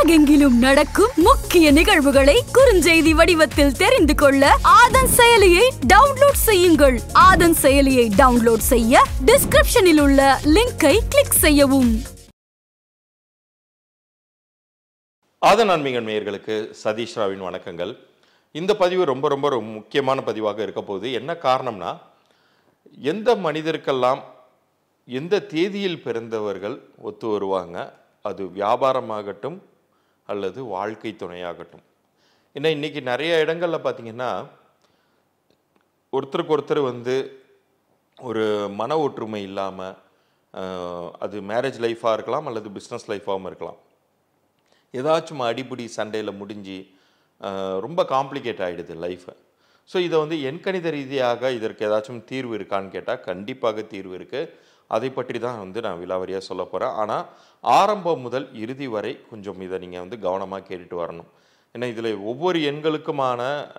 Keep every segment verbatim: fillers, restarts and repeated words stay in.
உலகெங்கிலும் நடக்கும் முக்கிய நிகழ்வுகளை குறுஞ்செய்தி வடிவத்தில் தெரிந்து கொள்ள ஆதன் செயலியை டவுன்லோட் செய்யுங்கள். ஆதன் செயலியை டவுன்லோட் செய்ய டிஸ்கிரிப்ஷனில் உள்ள லிங்கை கிளிக் செய்யவும். ஆதன் ஆன்மீக நேயர்களுக்கு சதீஷ் ராவின் வணக்கங்கள். இந்த பதிவு ரொம்ப ரொம்ப ரொம்ப முக்கியமான பதிவாக இருக்க போகுது. என்ன காரணம்னா, எந்த மனிதருக்கெல்லாம் எந்த தேதியில் பிறந்தவர்கள் ஒத்து வருவாங்க, அது வியாபாரமாகட்டும் அல்லது வாழ்க்கை துணையாகட்டும். ஏன்னா இன்றைக்கி நிறைய இடங்களில் பார்த்திங்கன்னா, ஒருத்தருக்கு ஒருத்தர் வந்து ஒரு மன ஒற்றுமை இல்லாமல், அது மேரேஜ் லைஃபாக இருக்கலாம் அல்லது பிஸ்னஸ் லைஃபாகவும் இருக்கலாம், ஏதாச்சும் அடிப்படி சண்டையில் முடிஞ்சு ரொம்ப காம்ப்ளிகேட் ஆகிடுது லைஃபை. ஸோ இதை வந்து எண்கணித ரீதியாக இதற்கு ஏதாச்சும் தீர்வு இருக்கான்னு கேட்டால் கண்டிப்பாக தீர்வு இருக்குது. அதை பற்றி தான் வந்து நான் விலாவரியாக சொல்ல போகிறேன். ஆனால் ஆரம்பம் முதல் இறுதி வரை கொஞ்சம் இதை நீங்கள் வந்து கவனமாக கேட்டுட்டு வரணும். ஏன்னா இதில் ஒவ்வொரு எண்களுக்குமான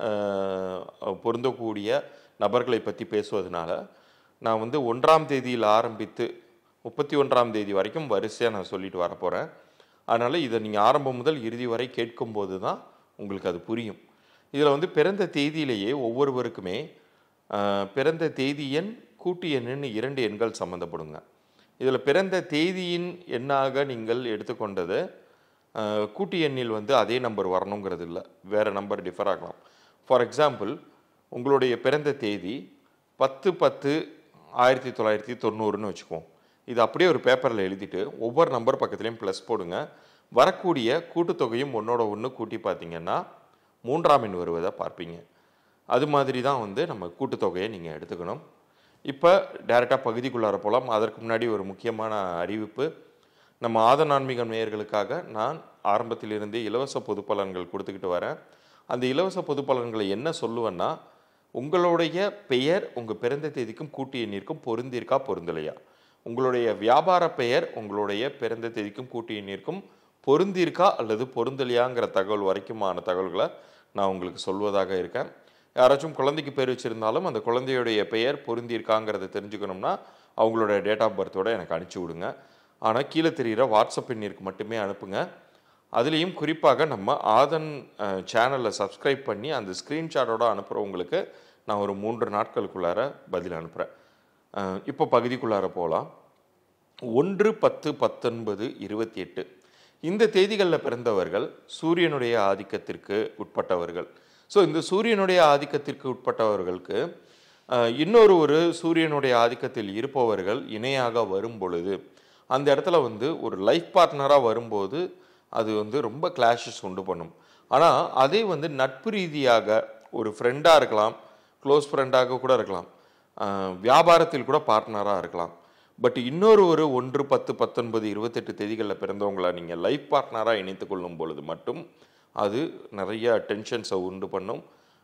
பொருந்தக்கூடிய நபர்களை பற்றி பேசுவதனால நான் வந்து ஒன்றாம் தேதியில் ஆரம்பித்து முப்பத்தி ஒன்றாம் தேதி வரைக்கும் வரிசையாக நான் சொல்லிட்டு வரப்போகிறேன். அதனால் இதை நீங்கள் ஆரம்பம் முதல் இறுதி வரை கேட்கும்போது தான் உங்களுக்கு அது புரியும். இதில் வந்து பிறந்த தேதியிலேயே ஒவ்வொருவருக்குமே பிறந்த தேதி எண் கூட்டு எண்ணுன்னு இரண்டு எண்கள் சம்மந்தப்படுங்க. இதில் பிறந்த தேதியின் எண்ணாக நீங்கள் எடுத்துக்கொண்டது கூட்டு எண்ணில் வந்து அதே நம்பர் வரணுங்கிறது இல்லை, வேறு நம்பர் டிஃபர் ஆகலாம். ஃபார் எக்ஸாம்பிள், உங்களுடைய பிறந்த தேதி பத்து பத்து ஆயிரத்தி தொள்ளாயிரத்தி தொண்ணூறுன்னு வச்சுக்குவோம். இது அப்படியே ஒரு பேப்பரில் எழுதிட்டு ஒவ்வொரு நம்பர் பக்கத்துலேயும் ப்ளஸ் போடுங்க. வரக்கூடிய கூட்டுத்தொகையும் ஒன்றோட ஒன்று கூட்டி பார்த்தீங்கன்னா மூன்றாம் எண் வருவதை பார்ப்பீங்க. அது மாதிரி தான் வந்து நம்ம கூட்டுத்தொகையை நீங்கள் எடுத்துக்கணும். இப்போ டைரெக்டாக பகுதிக்குள்ளார போகலாம். அதற்கு முன்னாடி ஒரு முக்கியமான அறிவிப்பு. நம்ம ஆதன் ஆன்மீக நேயர்களுக்காக நான் ஆரம்பத்திலிருந்தே இலவச பொது பலன்கள் கொடுத்துக்கிட்டு வரேன். அந்த இலவச பொது பலன்களை என்ன சொல்லுவேன்னா, உங்களுடைய பெயர் உங்கள் பிறந்த தேதிக்கும் கூட்டு எண்ணிற்கும் பொருந்திருக்கா பொருந்தலையா, உங்களுடைய வியாபார பெயர் உங்களுடைய பிறந்த தேதிக்கும் கூட்டு எண்ணிற்கும் பொருந்திருக்கா அல்லது பொருந்தலையாங்கிற தகவல் வரைக்குமான தகவல்களை நான் உங்களுக்கு சொல்வதாக இருக்கேன். யாராச்சும் குழந்தைக்கு பேர் வச்சுருந்தாலும் அந்த குழந்தையுடைய பெயர் பொருந்திருக்காங்கிறத தெரிஞ்சுக்கணும்னா அவங்களோட டேட் ஆஃப் பர்த்தோடு எனக்கு அனுப்பிச்சி விடுங்க. ஆனால் கீழே தெரிகிற வாட்ஸ்அப் எண்ணிற்கு மட்டுமே அனுப்புங்க. அதுலேயும் குறிப்பாக நம்ம ஆதன் சேனலில் சப்ஸ்கிரைப் பண்ணி அந்த ஸ்க்ரீன்ஷாட்டோடு அனுப்புகிறவங்களுக்கு நான் ஒரு மூன்று நாட்களுக்குள்ளார பதில் அனுப்புகிறேன். இப்போ பகுதிக்குள்ளார போகலாம். ஒன்று பத்து பத்தொன்பது இருபத்தி எட்டு இந்த தேதிகளில் பிறந்தவர்கள் சூரியனுடைய ஆதிக்கத்திற்கு உட்பட்டவர்கள். ஸோ இந்த சூரியனுடைய ஆதிக்கத்திற்கு உட்பட்டவர்களுக்கு இன்னொரு ஒரு சூரியனுடைய ஆதிக்கத்தில் இருப்பவர்கள் இணையாக வரும் பொழுது அந்த இடத்துல வந்து ஒரு லைஃப் பார்ட்னராக வரும்போது அது வந்து ரொம்ப கிளாஷஸ் உண்டு பண்ணும். ஆனால் அதே வந்து நட்பு ரீதியாக ஒரு ஃப்ரெண்டாக இருக்கலாம், க்ளோஸ் ஃப்ரெண்டாக கூட இருக்கலாம், வியாபாரத்தில் கூட பார்ட்னராக இருக்கலாம். பட் இன்னொரு ஒரு ஒன்று பத்து பத்தொன்பது இருபத்தெட்டு தேதிகளில் பிறந்தவங்கள நீங்கள் லைஃப் பார்ட்னராக இணைத்து கொள்ளும் பொழுது மட்டும் அது நிறைய டென்ஷன்ஸை உண்டு பண்ணும்.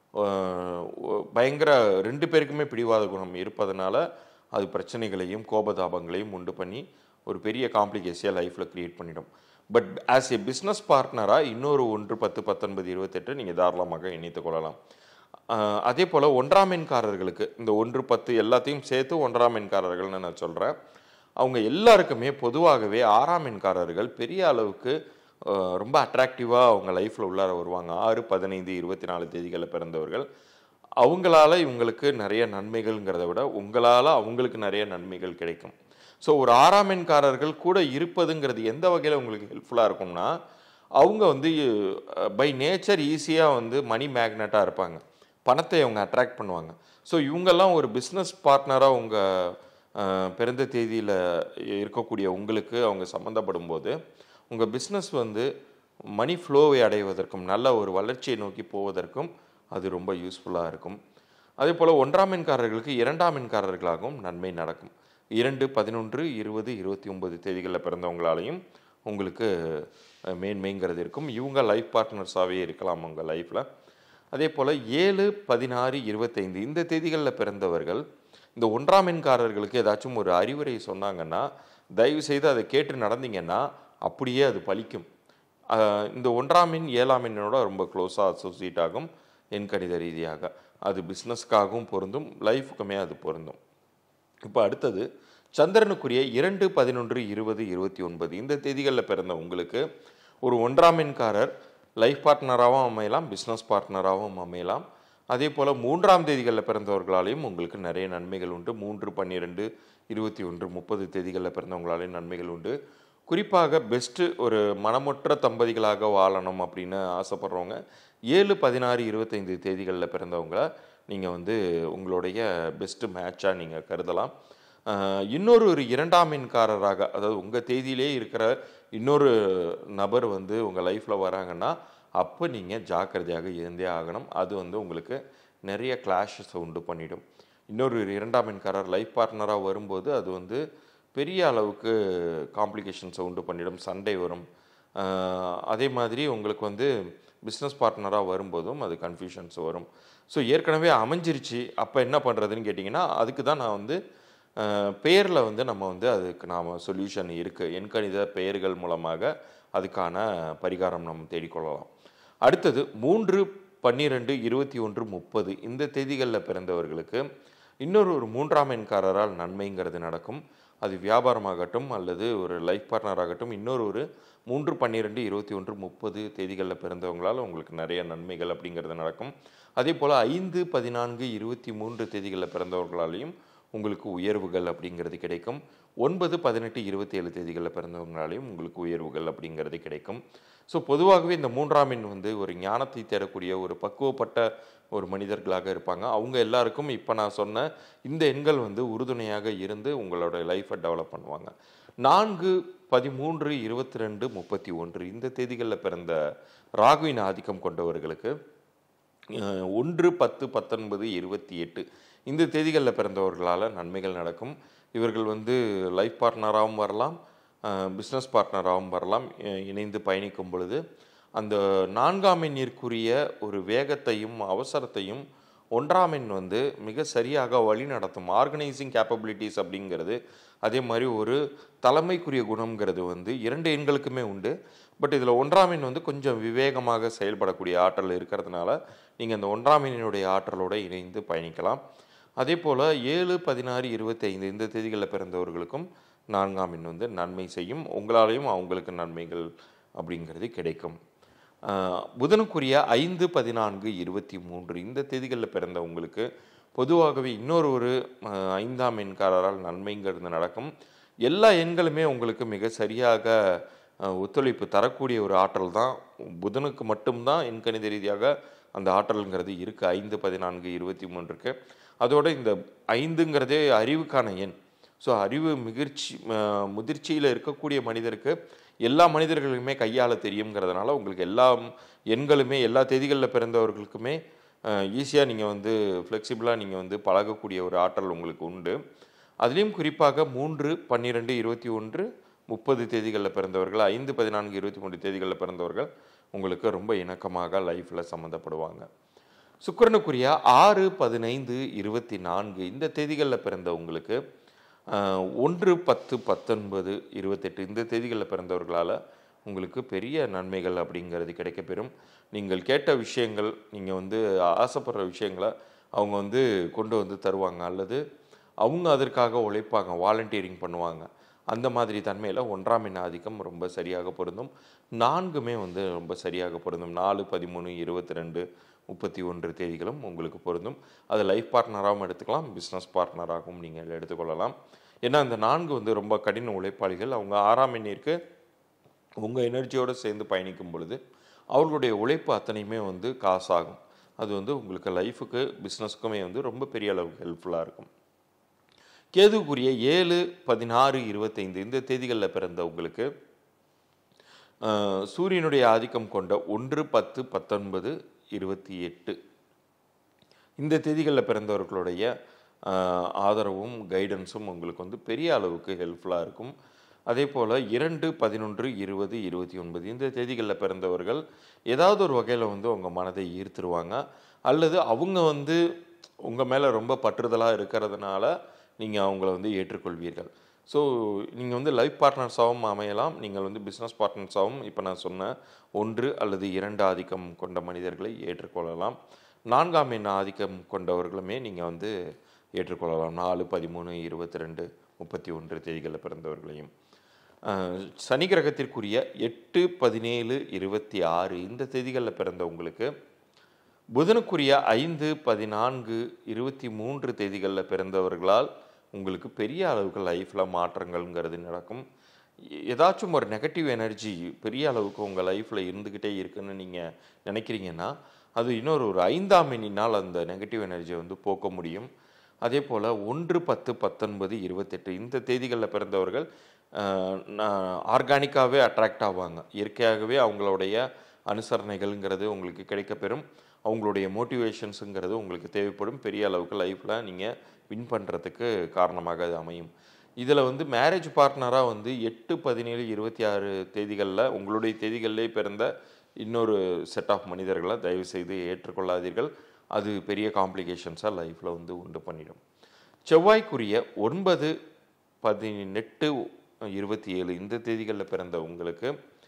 பயங்கர ரெண்டு பேருக்குமே பிடிவாத குணம் இருப்பதனால அது பிரச்சனைகளையும் கோபதாபங்களையும் உண்டு பண்ணி ஒரு பெரிய காம்ப்ளிகேஷியாக லைஃப்பில் க்ரியேட் பண்ணிடும். பட் ஆஸ் ஏ பிஸ்னஸ் பார்ட்னராக இன்னொரு ஒன்று பத்து பத்தொன்பது இருபத்தெட்டு நீங்கள் தாராளமாக இணைத்து கொள்ளலாம். அதே போல் ஒன்றாம் எண்காரர்களுக்கு இந்த ஒன்று பத்து எல்லாத்தையும் சேர்த்து ஒன்றாம் எண்காரர்கள்னு நான் சொல்கிறேன். அவங்க எல்லாருக்குமே பொதுவாகவே ஆறாம் எண்காரர்கள் பெரிய அளவுக்கு ரொம்ப அட்ராக்டிவாக அவங்க லைஃப்பில் உள்ளார வருவாங்க. ஆறு பதினைந்து இருபத்தி நாலு தேதிகளில் பிறந்தவர்கள் அவங்களால இவங்களுக்கு நிறைய நன்மைகள்ங்கிறத விட உங்களால் அவங்களுக்கு நிறைய நன்மைகள் கிடைக்கும். ஸோ ஒரு ஆறாம் எண்காரர்கள் கூட இருப்பதுங்கிறது எந்த வகையில் உங்களுக்கு ஹெல்ப்ஃபுல்லாக இருக்கும்னா, அவங்க வந்து பை நேச்சர் ஈஸியாக வந்து மணி மேக்னட்டாக இருப்பாங்க, பணத்தை அவங்க அட்ராக்ட் பண்ணுவாங்க. ஸோ இவங்கெல்லாம் ஒரு பிஸ்னஸ் பார்ட்னராக உங்கள் பிறந்த தேதியில் இருக்கக்கூடிய உங்களுக்கு அவங்க சம்மந்தப்படும் போது உங்கள் பிஸ்னஸ் வந்து மணி ஃப்ளோவை அடைவதற்கும் நல்ல ஒரு வளர்ச்சியை நோக்கி போவதற்கும் அது ரொம்ப யூஸ்ஃபுல்லாக இருக்கும். அதே போல் ஒன்றாம் எண்காரர்களுக்கு இரண்டாம் எண்காரர்களாகவும் நன்மை நடக்கும். இரண்டு பதினொன்று இருபது இருபத்தி ஒன்பது தேதிகளில் பிறந்தவங்களாலையும் உங்களுக்கு மேன்மைங்கிறது இருக்கும். இவங்க லைஃப் பார்ட்னர்ஸாகவே இருக்கலாம் உங்கள் லைஃப்பில். அதே போல் ஏழு பதினாறு இருபத்தைந்து இந்த தேதிகளில் பிறந்தவர்கள் இந்த ஒன்றாம் எண்காரர்களுக்கு ஏதாச்சும் ஒரு அறிவுரை சொன்னாங்கன்னா தயவு செய்து அதை கேட்டு நடந்தீங்கன்னா அப்படியே அது பலிக்கும். இந்த ஒன்றாம் எண் ஏழாம் எண்ணோட ரொம்ப க்ளோஸாக அசோசியேட் ஆகும் எண்கணித ரீதியாக. அது பிஸ்னஸ்க்காகவும் பொருந்தும், லைஃபுக்குமே அது பொருந்தும். இப்போ அடுத்தது சந்திரனுக்குரிய இரண்டு பதினொன்று இருபது இருபத்தி ஒன்பது இந்த தேதிகளில் பிறந்த உங்களுக்கு ஒரு ஒன்றாம் எண்காரர் லைஃப் பார்ட்னராகவும் அமையலாம், பிஸ்னஸ் பார்ட்னராகவும் அமையலாம். அதே போல் மூன்றாம் தேதிகளில் பிறந்தவர்களாலேயும் உங்களுக்கு நிறைய நன்மைகள் உண்டு. மூன்று பன்னிரெண்டு இருபத்தி ஒன்று முப்பது தேதிகளில் பிறந்தவங்களாலேயும் நன்மைகள் உண்டு. குறிப்பாக பெஸ்ட்டு ஒரு மனமுற்ற தம்பதிகளாக வாழணும் அப்படின்னு ஆசைப்படுறவங்க ஏழு பதினாறு இருபத்தைந்து தேதிகளில் பிறந்தவங்க நீங்கள் வந்து உங்களுடைய பெஸ்ட்டு மேட்சாக நீங்கள் கருதலாம். இன்னொரு ஒரு இரண்டாம் எண்காரராக, அதாவது உங்கள் தேதியிலே இருக்கிற இன்னொரு நபர் வந்து உங்கள் லைஃப்பில் வராங்கன்னா அப்போ நீங்கள் ஜாக்கிரதையாக இருந்தே ஆகணும். அது வந்து உங்களுக்கு நிறைய கிளாஷஸை உண்டு பண்ணிடும். இன்னொரு இரண்டாம் எண்காரர் லைஃப் பார்ட்னராக வரும்போது அது வந்து பெரிய அளவுக்கு காம்ப்ளிகேஷன்ஸை உண்டு பண்ணிடும், சண்டை வரும். அதே மாதிரி உங்களுக்கு வந்து பிஸ்னஸ் பார்ட்னராக வரும்போதும் அது கன்ஃபியூஷன்ஸ் வரும். ஸோ ஏற்கனவே அமைஞ்சிருச்சு, அப்போ என்ன பண்ணுறதுன்னு கேட்டிங்கன்னா அதுக்கு தான் நான் வந்து பெயரில் வந்து நம்ம வந்து அதுக்கு நாம் சொல்யூஷன் இருக்குது. எண்கணித பெயர்கள் மூலமாக அதுக்கான பரிகாரம் நம்ம தேடிக்கொள்ளலாம். அடுத்தது மூன்று பன்னிரெண்டு இருபத்தி ஒன்று முப்பது இந்த தேதிகளில் பிறந்தவர்களுக்கு இன்னொரு ஒரு மூன்றாம் எண்காரரால் நன்மைங்கிறது நடக்கும். அது வியாபாரமாகட்டும் அல்லது ஒரு லைஃப் பார்ட்னர் ஆகட்டும். இன்னொரு ஒரு மூன்று பன்னிரெண்டு இருபத்தி ஒன்று முப்பது தேதிகளில் பிறந்தவங்களால் உங்களுக்கு நிறைய நன்மைகள் அப்படிங்கிறது நடக்கும். அதே போல் ஐந்து பதினான்கு இருபத்தி மூன்று தேதிகளில் பிறந்தவர்களாலையும் உங்களுக்கு உயர்வுகள் அப்படிங்கிறது கிடைக்கும். ஒன்பது பதினெட்டு இருபத்தி ஏழு தேதிகளில் பிறந்தவங்களாலையும் உங்களுக்கு உயர்வுகள் அப்படிங்கிறது கிடைக்கும். ஸோ பொதுவாகவே இந்த மூன்றாம் எண் வந்து ஒரு ஞானத்தை தேடக்கூடிய ஒரு பக்குவப்பட்ட ஒரு மனிதர்களாக இருப்பாங்க. அவங்க எல்லாருக்கும் இப்போ நான் சொன்ன இந்த எண்கள் வந்து உறுதுணையாக இருந்து உங்களோட லைஃப்பை டெவலப் பண்ணுவாங்க. நான்கு பதிமூன்று இருபத்தி ரெண்டு முப்பத்தி ஒன்று இந்த தேதிகளில் பிறந்த ராகுவின் ஆதிக்கம் கொண்டவர்களுக்கு ஒன்று பத்து பத்தொன்பது இருபத்தி எட்டு இந்த தேதிகளில் பிறந்தவர்களால் நன்மைகள் நடக்கும். இவர்கள் வந்து லைஃப் பார்ட்னராகவும் வரலாம், பிஸ்னஸ் பார்ட்னராகவும் வரலாம். இணைந்து பயணிக்கும் பொழுது அந்த நான்காம் எண்ணிற்குரிய ஒரு வேகத்தையும் அவசரத்தையும் ஒன்றாம் எண் வந்து மிக சரியாக வழி நடத்தும். ஆர்கனைசிங் கேப்பபிலிட்டிஸ் அப்படிங்கிறது, அதே மாதிரி ஒரு தலைமைக்குரிய குணங்கிறது வந்து இரண்டு எண்களுக்குமே உண்டு. பட் இதில் ஒன்றாம் எண் வந்து கொஞ்சம் விவேகமாக செயல்படக்கூடிய ஆற்றல் இருக்கிறதுனால நீங்கள் அந்த ஒன்றாம் எண்ணினுடைய ஆற்றலோடு இணைந்து பயணிக்கலாம். அதே போல் ஏழு பதினாறு இருபத்தி ஐந்து இந்த தேதிகளில் பிறந்தவர்களுக்கும் நான்காம் எண் வந்து நன்மை செய்யும். உங்களாலேயும் அவங்களுக்கு நன்மைகள் அப்படிங்கிறது கிடைக்கும். புதனுக்குரிய ஐந்து பதினான்கு இருபத்தி மூன்று இந்த தேதிகளில் பிறந்தவங்களுக்கு பொதுவாகவே இன்னொரு ஒரு ஐந்தாம் எண்காரரால் நன்மைங்கிறது நடக்கும். எல்லா எண்களுமே உங்களுக்கு மிக சரியாக ஒத்துழைப்பு தரக்கூடிய ஒரு ஆற்றல் தான். புதனுக்கு மட்டும்தான் எண்கணித ரீதியாக அந்த ஆற்றல்ங்கிறது இருக்குது ஐந்து பதினான்கு இருபத்தி மூன்றுக்கு. அதோட இந்த ஐந்துங்கிறதே அறிவுக்கான எண். ஸோ அறிவு மிகிர்ச்சி முதிர்ச்சியில் இருக்கக்கூடிய மனிதருக்கு எல்லா மனிதர்களுக்குமே கையாள தெரியுங்கிறதுனால உங்களுக்கு எல்லா எண்களுமே எல்லா தேதிகளில் பிறந்தவர்களுக்குமே ஈஸியாக நீங்கள் வந்து ஃப்ளெக்சிபிளாக நீங்கள் வந்து பழகக்கூடிய ஒரு ஆற்றல் உங்களுக்கு உண்டு. அதுலேயும் குறிப்பாக மூன்று பன்னிரெண்டு இருபத்தி ஒன்று முப்பது தேதிகளில் பிறந்தவர்கள், ஐந்து பதினான்கு இருபத்தி மூன்று தேதிகளில் பிறந்தவர்கள் உங்களுக்கு ரொம்ப இணக்கமாக லைஃப்பில் சம்மந்தப்படுவாங்க. சுக்கிரனுக்குரிய ஆறு பதினைந்து இருபத்தி நான்கு இந்த தேதிகளில் பிறந்தவங்களுக்கு ஒன்று பத்து பத்தொன்பது இருபத்தெட்டு இந்த தேதிகளில் பிறந்தவர்களால் உங்களுக்கு பெரிய நன்மைகள் அப்படிங்கிறது கிடைக்கப்பெறும். நீங்கள் கேட்ட விஷயங்கள், நீங்கள் வந்து ஆசைப்படுற விஷயங்களை அவங்க வந்து கொண்டு வந்து தருவாங்க, அல்லது அவங்க அதற்காக உழைப்பாங்க, வாலண்டியரிங் பண்ணுவாங்க. அந்த மாதிரி தன்மையில் ஒன்றாம் எண் ஆதிக்கம் ரொம்ப சரியாக பொருந்தும். நான்குமே வந்து ரொம்ப சரியாக பொருந்தும். நாலு பதிமூணு இருபத்தி ரெண்டு முப்பத்தி ஒன்று தேதிகளும் உங்களுக்கு பொருந்தும். அது லைஃப் பார்ட்னராகவும் எடுத்துக்கலாம், பிஸ்னஸ் பார்ட்னராகவும் நீங்கள் எடுத்துக்கொள்ளலாம். ஏன்னா அந்த நான்கு வந்து ரொம்ப கடின உழைப்பாளிகள். அவங்க ஆறாம் எண்ணிற்கு உங்கள் எனர்ஜியோடு சேர்ந்து பயணிக்கும் பொழுது அவர்களுடைய உழைப்பு அத்தனையுமே வந்து காசாகும். அது வந்து உங்களுக்கு லைஃபுக்கு பிஸ்னஸுக்குமே வந்து ரொம்ப பெரிய அளவுக்கு ஹெல்ப்ஃபுல்லாக இருக்கும். கேதுக்குரிய ஏழு பதினாறு இருபத்தைந்து இந்த தேதிகளில் பிறந்த உங்களுக்கு சூரியனுடைய ஆதிக்கம் கொண்ட ஒன்று பத்து பத்தொன்பது இருபத்தி எட்டு இந்த தேதிகளில் பிறந்தவர்களுடைய ஆதரவும் கைடன்ஸும் உங்களுக்கு வந்து பெரிய அளவுக்கு ஹெல்ப்ஃபுல்லாக இருக்கும். அதே போல் இரண்டு பதினொன்று இருபது இருபத்தி ஒன்பது இந்த தேதிகளில் பிறந்தவர்கள் ஏதாவது ஒரு வகையில் வந்து உங்கள் மனதை ஈர்த்துருவாங்க, அல்லது அவங்க வந்து உங்கள் மேலே ரொம்ப பற்றுதலாக இருக்கிறதுனால நீங்கள் அவங்கள வந்து ஏற்றுக்கொள்வீர்கள். ஸோ நீங்கள் வந்து லைஃப் பார்ட்னர்ஸாகவும் அமையலாம், நீங்கள் வந்து பிஸ்னஸ் பார்ட்னர்ஸாகவும் இப்போ நான் சொன்ன ஒன்று அல்லது இரண்டு ஆதிக்கம் கொண்ட மனிதர்களை ஏற்றுக்கொள்ளலாம். நான்காம் எண் ஆதிக்கம் கொண்டவர்களுமே நீங்கள் வந்து ஏற்றுக்கொள்ளலாம். நாலு பதிமூணு இருபத்தி ரெண்டு முப்பத்தி ஒன்று தேதிகளில் பிறந்தவர்களையும். சனி கிரகத்திற்குரிய எட்டு பதினேழு இருபத்தி ஆறு இந்த தேதிகளில் பிறந்த உங்களுக்கு, புதனுக்குரிய ஐந்து பதினான்கு இருபத்தி மூன்று தேதிகளில் பிறந்தவர்களால் உங்களுக்கு பெரிய அளவுக்கு லைஃப்பில் மாற்றங்கள்ங்கிறது நடக்கும். ஏதாச்சும் ஒரு நெகட்டிவ் எனர்ஜி பெரிய அளவுக்கு உங்கள் லைஃப்பில் இருந்துக்கிட்டே இருக்குன்னு நீங்கள் நினைக்கிறீங்கன்னா, அது இன்னொரு ஒரு ஐந்தாம் எண்ணினால் அந்த நெகட்டிவ் எனர்ஜியை வந்து போக்க முடியும். அதே போல் ஒன்று பத்து பத்தொன்பது இருபத்தெட்டு இந்த தேதிகளில் பிறந்தவர்கள் ஆர்கானிக்காகவே அட்ராக்ட் ஆவாங்க. இயற்கையாகவே அவங்களுடைய அனுசரணைகள்ங்கிறது உங்களுக்கு கிடைக்கப்பெறும். அவங்களுடைய மோட்டிவேஷன்ஸுங்கிறது உங்களுக்கு தேவைப்படும். பெரிய அளவுக்கு லைஃப்பில் நீங்கள் வின் பண்ணுறதுக்கு காரணமாக அது அமையும். இதில் வந்து மேரேஜ் பார்ட்னராக வந்து எட்டு பதினேழு இருபத்தி ஆறு தேதிகளில் உங்களுடைய தேதிகளிலே பிறந்த இன்னொரு செட் ஆஃப் மனிதர்களை தயவு செய்து ஏற்றுக்கொள்ளாதீர்கள். அது பெரிய காம்ப்ளிகேஷன்ஸாக லைஃப்பில் வந்து உண்டு பண்ணிடும். செவ்வாய்க்குரிய ஒன்பது பதினெட்டு இருபத்தி ஏழு இந்த தேதிகளில் பிறந்த உங்களுக்கு,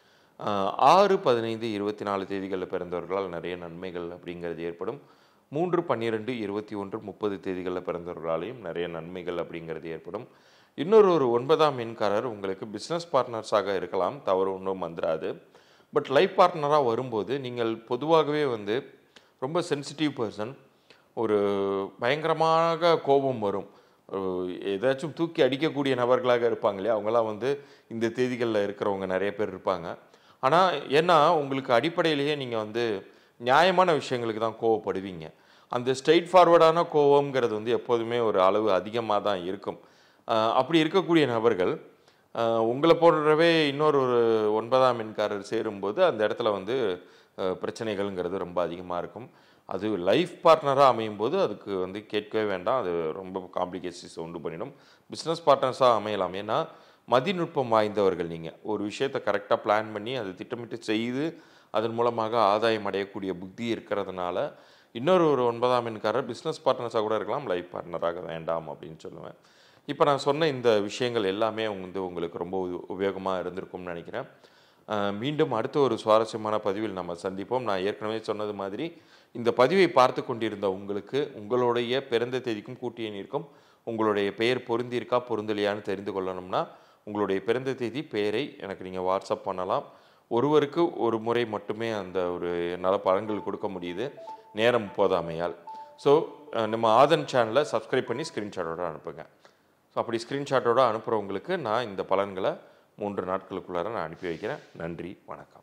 ஆறு பதினைந்து இருபத்தி நாலு தேதிகளில் பிறந்தவர்களால் நிறைய நன்மைகள் அப்படிங்கிறது ஏற்படும். மூன்று பன்னிரெண்டு இருபத்தி ஒன்று முப்பது தேதிகளில் பிறந்தவர்களாலையும் நிறைய நன்மைகள் அப்படிங்கிறது ஏற்படும். இன்னொரு ஒரு ஒன்பதாம் எண்காரர் உங்களுக்கு பிஸ்னஸ் பார்ட்னர்ஸாக இருக்கலாம், தவறு ஒன்றும் வந்துடாது. பட் லைஃப் பார்ட்னராக வரும்போது நீங்கள் பொதுவாகவே வந்து ரொம்ப சென்சிட்டிவ் பர்சன். ஒரு பயங்கரமாக கோபம் வரும். ஏதாச்சும் தூக்கி அடிக்கக்கூடிய நபர்களாக இருப்பாங்க இல்லையா, அவங்களாம் வந்து இந்த தேதிகளில் இருக்கிறவங்க நிறைய பேர் இருப்பாங்க. ஆனால் ஏன்னா உங்களுக்கு அடிப்படையிலேயே நீங்கள் வந்து நியாயமான விஷயங்களுக்கு தான் கோவப்படுவீங்க. அந்த ஸ்ட்ரெயிட் ஃபார்வர்டான கோவம்ங்கிறது வந்து எப்போதுமே ஒரு அளவு அதிகமாக தான் இருக்கும். அப்படி இருக்கக்கூடிய நபர்கள் உங்களை போன்றவே இன்னொரு ஒரு ஒன்பதாம் எண்காரர் சேரும்போது அந்த இடத்துல வந்து பிரச்சனைகள்ங்கிறது ரொம்ப அதிகமாக இருக்கும். அது லைஃப் பார்ட்னராக அமையும் போது அதுக்கு வந்து கேட்கவே வேண்டாம், அது ரொம்ப காம்ப்ளிகேஷன்ஸ் உண்டு பண்ணிடும். பிஸ்னஸ் பார்ட்னர்ஸாக அமையலாம். ஏன்னா மதிநுட்பம் வாய்ந்தவர்கள். நீங்கள் ஒரு விஷயத்தை கரெக்டாக பிளான் பண்ணி அதை திட்டமிட்டு செய்து அதன் மூலமாக ஆதாயம் அடையக்கூடிய புத்தி இருக்கிறதுனால இன்னொரு ஒரு ஒன்பதாம் எண்காரர் பிஸ்னஸ் பார்ட்னர்ஸாக கூட இருக்கலாம், லைஃப் பார்ட்னராக வேண்டாம் அப்படின்னு சொல்லுவேன். இப்போ நான் சொன்ன இந்த விஷயங்கள் எல்லாமே வந்து உங்களுக்கு ரொம்ப உபயோகமாக இருந்திருக்கும்னு நினைக்கிறேன். மீண்டும் அடுத்த ஒரு சுவாரஸ்யமான பதிவில் நம்ம சந்திப்போம். நான் ஏற்கனவே சொன்னது மாதிரி இந்த பதிவை பார்த்து கொண்டிருந்த உங்களுக்கு உங்களுடைய பிறந்த தேதிக்கும் கூட்டிய எண்ணிற்கும் உங்களுடைய பெயர் பொருந்திருக்கா பொருந்தலையான்னு தெரிந்து கொள்ளணும்னா உங்களுடைய பிறந்த தேதி பெயரை எனக்கு நீங்கள் வாட்ஸ்அப் பண்ணலாம். ஒருவருக்கு ஒரு முறை மட்டுமே அந்த ஒரு என்னால் பலன்கள் கொடுக்க முடியுது, நேரம் போதாமையால். ஸோ நம்ம ஆதன் சேனலை சப்ஸ்கிரைப் பண்ணி ஸ்க்ரீன்ஷாட்டோடு அனுப்புங்க. ஸோ அப்படி ஸ்க்ரீன்ஷாட்டோடு அனுப்புகிறவங்களுக்கு நான் இந்த பலன்களை மூன்று நாட்களுக்குள்ளார நான் அனுப்பி வைக்கிறேன். நன்றி, வணக்கம்.